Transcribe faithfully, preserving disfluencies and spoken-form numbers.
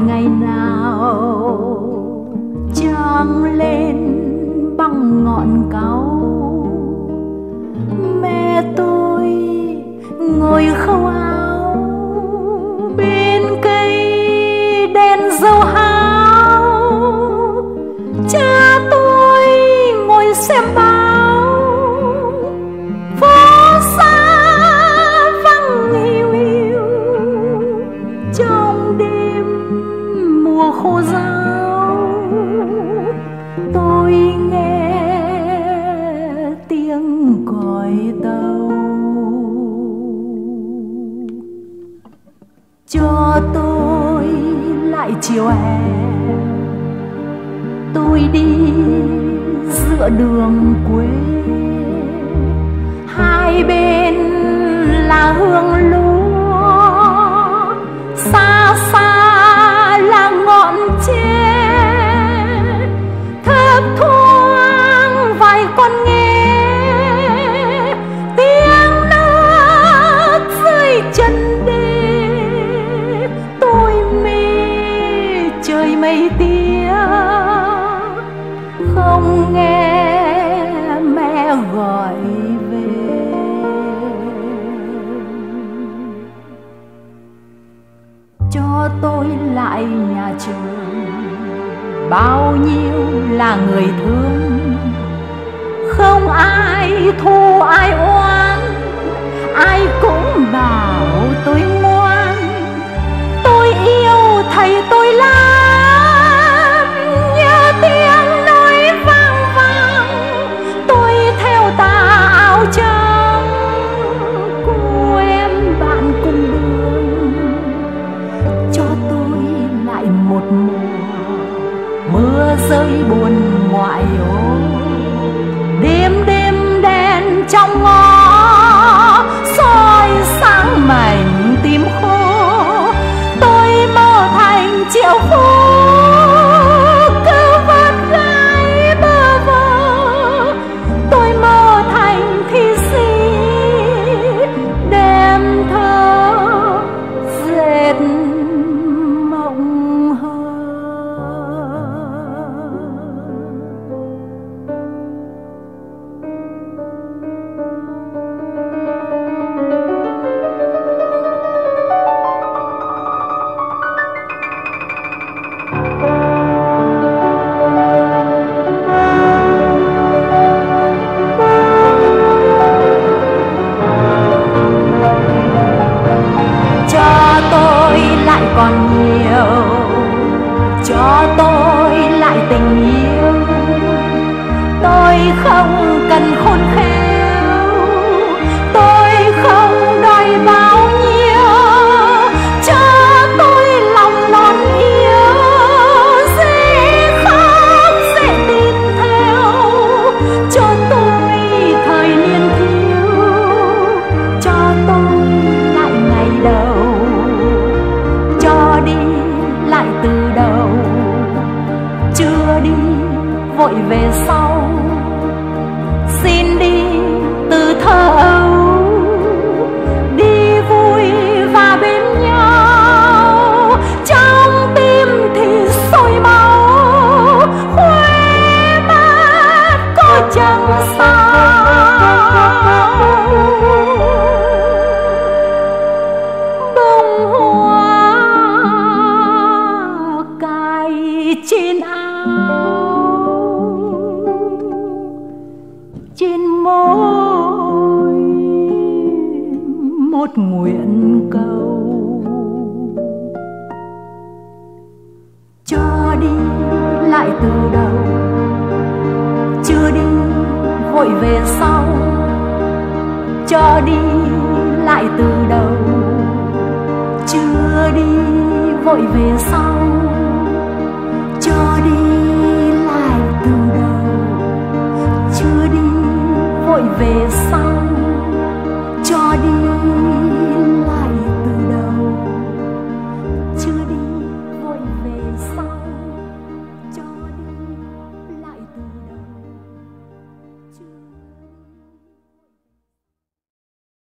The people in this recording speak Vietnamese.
ngày nào trăng lên bằng ngọn cáu. Mẹ tôi ngồi khâu áo bên cây đèn dầu háo. Cha tôi ngồi xem báo, phố xa vắng hiu hiu trong đêm mùa khô ráo. Tôi nghe tiếng còi tàu, cho tôi lại chiều hè. Tôi đi giữa đường quê, hai bên là hương lúa, xa xa là ngọn tre. Thấp thoáng vài con nghe tiếng nước dưới chân đê. Tôi mê trời mây tía, không nghe mẹ gọi về. Cho tôi lại nhà trường, bao nhiêu là người thương. Không ai thù ai oán, ai cũng bảo tôi ngoan. Tôi yêu thầy tôi lắm, nhớ tiếng nói vang vang. Tôi theo tà áo trắng, cô em bạn cùng đường. Cho tôi lại một mùa mưa rơi buồn ngoại ô. Đêm đêm đen trong ngõ soi sáng mảnh tim khô. Tôi mơ thành triệu phú, cứu vớt gái bơ vơ. Tôi mơ thành thi sĩ, đem thơ dệt mộng hơ. Còn nhiều, cho tôi lại tình yêu. Tôi không cần khôn khéo, tôi không đòi bao nhiêu. Cho tôi lòng non yêu, dễ khóc dễ tin theo. Cho tôi thời niên thiếu, cho tôi lại ngày đầu. Cho đi lại từ đầu, chưa đi vội về sau. Xin đi từ thơ ấu, đi vui và bên nhau. Trong tim thì sôi máu, khóe mắt có chẳng sao. Bông hoa cài trên áo, trên môi một nguyện cầu. Cho đi lại từ đầu, chưa đi vội về sau. Cho đi lại từ đầu, chưa đi vội về sau.